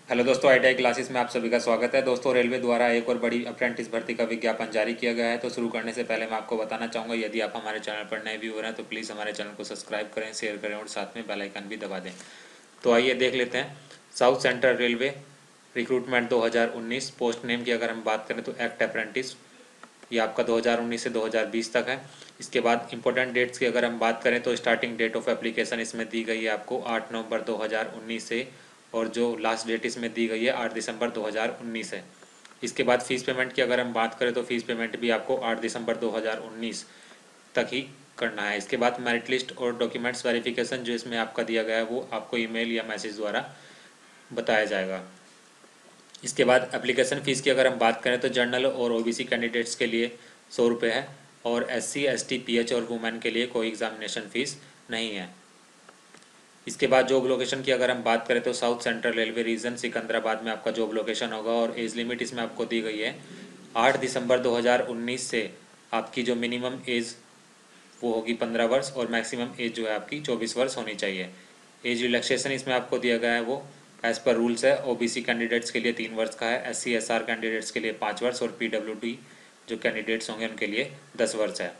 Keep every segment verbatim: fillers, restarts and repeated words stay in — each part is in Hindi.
हेलो दोस्तों, आई टी आई क्लासेस में आप सभी का स्वागत है। दोस्तों, रेलवे द्वारा एक और बड़ी अप्रेंटिस भर्ती का विज्ञापन जारी किया गया है। तो शुरू करने से पहले मैं आपको बताना चाहूँगा, यदि आप हमारे चैनल पर नए व्यूअर हैं तो प्लीज़ हमारे चैनल को सब्सक्राइब करें, शेयर करें और साथ में बेल आइकन भी दबा दें। तो आइए देख लेते हैं। साउथ सेंट्रल रेलवे रिक्रूटमेंट दो हज़ार उन्नीस, पोस्ट नेम की अगर हम बात करें तो एक्ट अप्रेंटिस, ये आपका दो हज़ार उन्नीस से दो हज़ार बीस तक है। इसके बाद इंपॉर्टेंट डेट्स की अगर हम बात करें तो स्टार्टिंग डेट ऑफ एप्लीकेशन इसमें दी गई है आपको आठ नवंबर दो हज़ार उन्नीस से, और जो लास्ट डेट इसमें दी गई है आठ दिसंबर दो हज़ार उन्नीस है। इसके बाद फ़ीस पेमेंट की अगर हम बात करें तो फ़ीस पेमेंट भी आपको आठ दिसंबर दो हज़ार उन्नीस तक ही करना है। इसके बाद मेरिट लिस्ट और डॉक्यूमेंट्स वेरिफिकेशन जो इसमें आपका दिया गया है वो आपको ईमेल या मैसेज द्वारा बताया जाएगा। इसके बाद एप्लीकेशन फ़ीस की अगर हम बात करें तो जनरल और ओबीसी कैंडिडेट्स के लिए सौ रुपये है, और S C S T P H और वुमेन के लिए कोई एग्जामिनेशन फ़ीस नहीं है। इसके बाद जॉब लोकेशन की अगर हम बात करें तो South Central Railway region Secunderabad में आपका जॉब लोकेशन होगा, और एज लिमिट इसमें आपको दी गई है आठ दिसंबर दो हज़ार उन्नीस से आपकी जो मिनिमम एज वो होगी पंद्रह वर्ष, और मैक्सिमम एज जो है आपकी चौबीस वर्ष होनी चाहिए। एज रिलैक्सेशन इसमें आपको दिया गया है वो एज़ पर रूल्स है। ओबीसी कैंडिडेट्स के लिए तीन वर्ष का है, S C S R candidates के लिए पाँच वर्ष, और पी डब्ल्यू डी जो कैंडिडेट्स होंगे उनके लिए दस वर्ष है।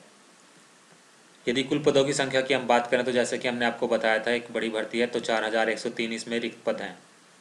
यदि कुल पदों की संख्या की हम बात करें तो जैसे कि हमने आपको बताया था एक बड़ी भर्ती है, तो चार हज़ार एक सौ तीन इसमें रिक्त पद हैं।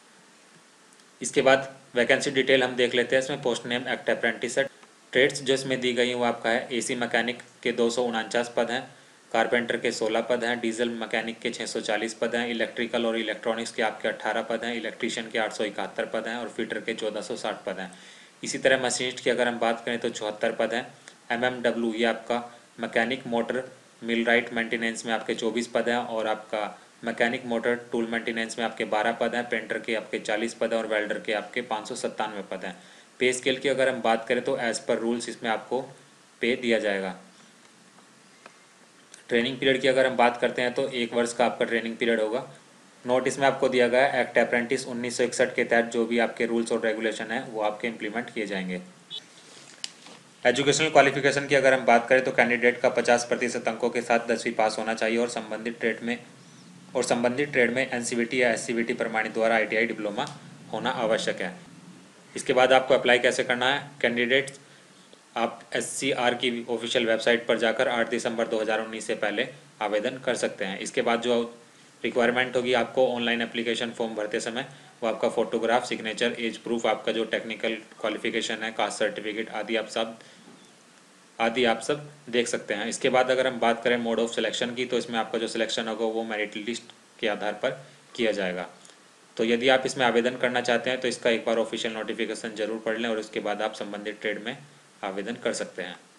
इसके बाद वैकेंसी डिटेल हम देख लेते हैं। इसमें पोस्ट नेम एक्ट अप्रेंटिस है। ट्रेड्स जो इसमें दी गई हैं वो आपका है एसी मैकेनिक के दो सौ उनचास पद हैं, कारपेंटर के सोलह पद हैं, डीजल मैकेनिक के छः सौ चालीस पद हैं, इलेक्ट्रिकल और इलेक्ट्रॉनिक्स के आपके अट्ठारह पद हैं, इलेक्ट्रीशियन के आठ सौ इकहत्तर पद हैं, और फिटर के चौदह सौ साठ पद हैं। इसी तरह मशीनिस्ट की अगर हम बात करें तो चौहत्तर पद हैं। एम एम डब्ल्यू ये आपका mechanic motor millwright maintenance में आपके चौबीस पद हैं, और आपका मैकेनिक मोटर टूल मेंटेनेंस में आपके बारह पद हैं, पेंटर के आपके चालीस पद हैं, और वेल्डर के आपके पाँच सौ सत्तानवे पद हैं। पे स्केल की अगर हम बात करें तो एज़ पर रूल्स इसमें आपको पे दिया जाएगा। ट्रेनिंग पीरियड की अगर हम बात करते हैं तो एक वर्ष का आपका ट्रेनिंग पीरियड होगा। नोट इसमें आपको दिया गया है एक्ट अप्रेंटिस उन्नीस सौ इकसठ के तहत जो भी आपके रूल्स और रेगुलेशन है वो आपके इम्प्लीमेंट किए जाएंगे। एजुकेशनल क्वालिफिकेशन की अगर हम बात करें तो कैंडिडेट का पचास प्रतिशत अंकों के साथ दसवीं पास होना चाहिए, और संबंधित ट्रेड में और संबंधित ट्रेड में एनसीवीटी या एससीवीटी प्रमाणित द्वारा आईटीआई डिप्लोमा होना आवश्यक है। इसके बाद आपको अप्लाई कैसे करना है। कैंडिडेट आप एससीआर की ऑफिशियल वेबसाइट पर जाकर आठ दिसंबर दो हज़ार उन्नीस से पहले आवेदन कर सकते हैं। इसके बाद जो रिक्वायरमेंट होगी आपको ऑनलाइन एप्लीकेशन फॉर्म भरते समय, वो आपका फोटोग्राफ, सिग्नेचर, एज प्रूफ, आपका जो टेक्निकल क्वालिफिकेशन है, कास्ट सर्टिफिकेट आदि आप सब आदि आप सब देख सकते हैं। इसके बाद अगर हम बात करें मोड ऑफ सिलेक्शन की, तो इसमें आपका जो सिलेक्शन होगा वो मेरिट लिस्ट के आधार पर किया जाएगा। तो यदि आप इसमें आवेदन करना चाहते हैं तो इसका एक बार ऑफिशियल नोटिफिकेशन जरूर पढ़ लें, और उसके बाद आप संबंधित ट्रेड में आवेदन कर सकते हैं।